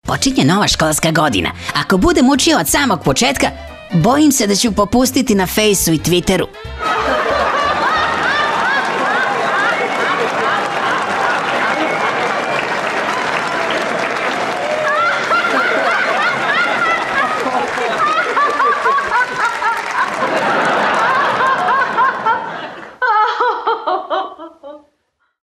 Počinje nova školska godina. Ako budem učio od samog početka, bojim se da ću popustiti na Fejsu i Twitteru.